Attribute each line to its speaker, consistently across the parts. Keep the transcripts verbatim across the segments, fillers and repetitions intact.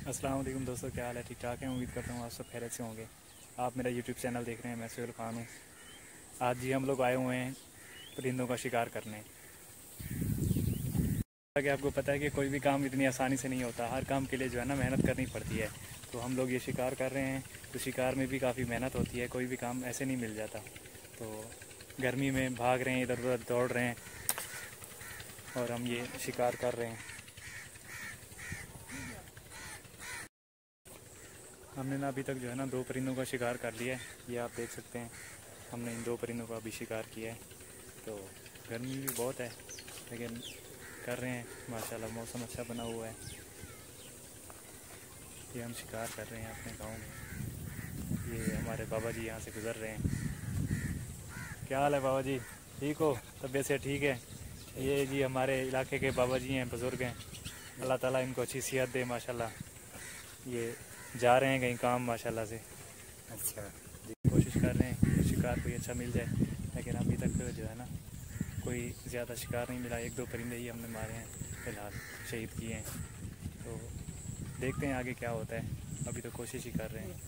Speaker 1: अस्सलाम वालेकुम दोस्तों, क्या हाल है? ठीक ठाक है। उम्मीद करता हूँ आप सब खैरियत से होंगे। आप मेरा यूट्यूब चैनल देख रहे हैं, मैं सुहेल खान हूँ। आज जी हम लोग आए हुए हैं परिंदों का शिकार करने। कि आपको पता है कि कोई भी काम इतनी आसानी से नहीं होता, हर काम के लिए जो है ना मेहनत करनी पड़ती है। तो हम लोग ये शिकार कर रहे हैं, तो शिकार में भी काफ़ी मेहनत होती है, कोई भी काम ऐसे नहीं मिल जाता। तो गर्मी में भाग रहे हैं, इधर उधर दौड़ रहे हैं और हम ये शिकार कर रहे हैं। हमने ना अभी तक जो है ना दो परिंदों का शिकार कर लिया है, ये आप देख सकते हैं। हमने इन दो परिंदों का अभी शिकार किया है। तो गर्मी भी बहुत है लेकिन कर रहे हैं, माशाल्लाह मौसम अच्छा बना हुआ है। ये हम शिकार कर रहे हैं अपने गांव में। ये हमारे बाबा जी यहाँ से गुज़र रहे हैं। क्या हाल है बाबा जी? ठीक हो? तबीयत से ठीक है? ये जी हमारे इलाके के बाबा जी हैं, बुज़ुर्ग हैं। अल्लाह ताला इनको अच्छी सेहत दे माशाल्लाह। ये जा रहे हैं कहीं काम माशाल्लाह से। अच्छा, कोशिश कर रहे हैं कि शिकार कोई अच्छा मिल जाए, लेकिन अभी तक जो है ना कोई ज़्यादा शिकार नहीं मिला। एक दो परिंदे ही हमने मारे हैं फ़िलहाल, शहीद किए हैं। तो देखते हैं आगे क्या होता है, अभी तो कोशिश ही कर रहे हैं।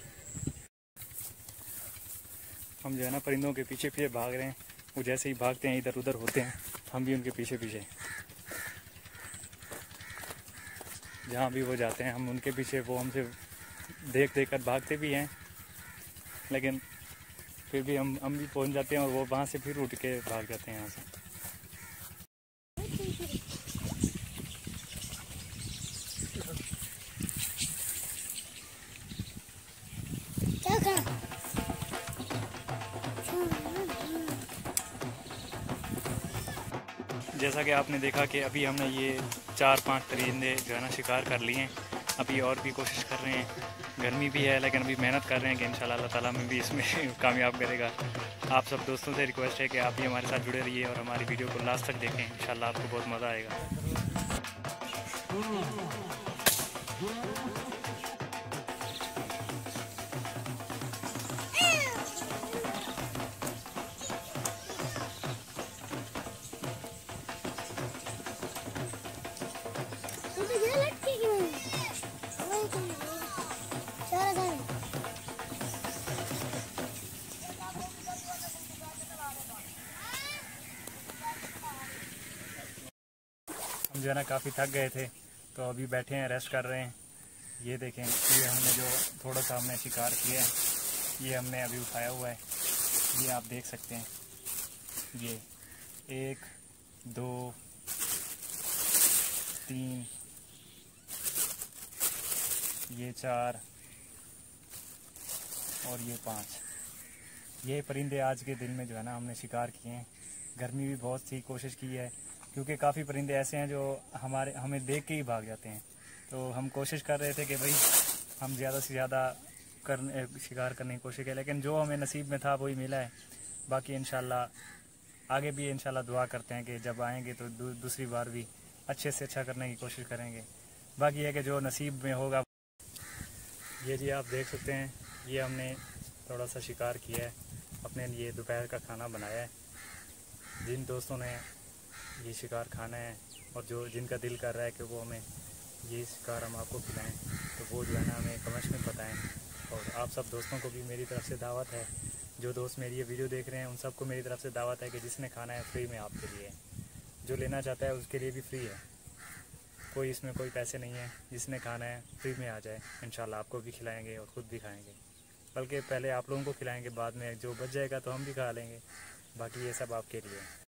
Speaker 1: हम जो है ना परिंदों के पीछे पीछे भाग रहे हैं। वो जैसे ही भागते हैं इधर उधर होते हैं, हम भी उनके पीछे पीछे, जहाँ भी वो जाते हैं हम उनके पीछे। वो हमसे देख देख कर भागते भी हैं, लेकिन फिर भी हम हम भी पहुंच जाते हैं और वो वहाँ से फिर उठ के भाग जाते हैं यहाँ से। जैसा कि आपने देखा कि अभी हमने ये चार पांच परिंदे जो है ना शिकार कर लिए हैं। अभी और भी कोशिश कर रहे हैं, गर्मी भी है लेकिन अभी मेहनत कर रहे हैं कि इंशाल्लाह अल्लाह ताला में भी इसमें कामयाब करेगा। आप सब दोस्तों से रिक्वेस्ट है कि आप भी हमारे साथ जुड़े रहिए और हमारी वीडियो को लास्ट तक देखें, इंशाल्लाह आपको बहुत मज़ा आएगा। हम जो है ना काफ़ी थक गए थे, तो अभी बैठे हैं, रेस्ट कर रहे हैं। ये देखें, ये हमने जो थोड़ा सा हमने शिकार किया है, ये हमने अभी उठाया हुआ है। ये आप देख सकते हैं, ये एक दो तीन, ये चार और ये पाँच। ये परिंदे आज के दिन में जो है ना हमने शिकार किए हैं। गर्मी भी बहुत थी, कोशिश की है, क्योंकि काफ़ी परिंदे ऐसे हैं जो हमारे हमें देख के ही भाग जाते हैं। तो हम कोशिश कर रहे थे कि भाई हम ज़्यादा से ज़्यादा कर शिकार करने की कोशिश की, लेकिन जो हमें नसीब में था वही मिला है। बाकी इंशाल्लाह आगे भी इंशाल्लाह दुआ करते हैं कि जब आएंगे तो दू, दूसरी बार भी अच्छे से अच्छा करने की कोशिश करेंगे। बाकी है कि जो नसीब में होगा। ये जी आप देख सकते हैं, ये हमने थोड़ा सा शिकार किया है, अपने लिए दोपहर का खाना बनाया है। जिन दोस्तों ने ये शिकार खाना है और जो जिनका दिल कर रहा है कि वो हमें ये शिकार हम आपको खिलाएं, तो वो जो है ना हमें कमेंट्स में बताएं। और आप सब दोस्तों को भी मेरी तरफ से दावत है, जो दोस्त मेरी ये वीडियो देख रहे हैं उन सबको मेरी तरफ से दावत है कि जिसने खाना है फ्री में आपके लिए, जो लेना चाहता है उसके लिए भी फ्री है, कोई इसमें कोई पैसे नहीं है। जिसने खाना है फ्री में आ जाए, इंशाल्लाह आपको भी खिलाएंगे और ख़ुद भी खाएंगे। बल्कि पहले आप लोगों को खिलाएंगे, बाद में जो बच जाएगा तो हम भी खा लेंगे। बाकी ये सब आपके लिए।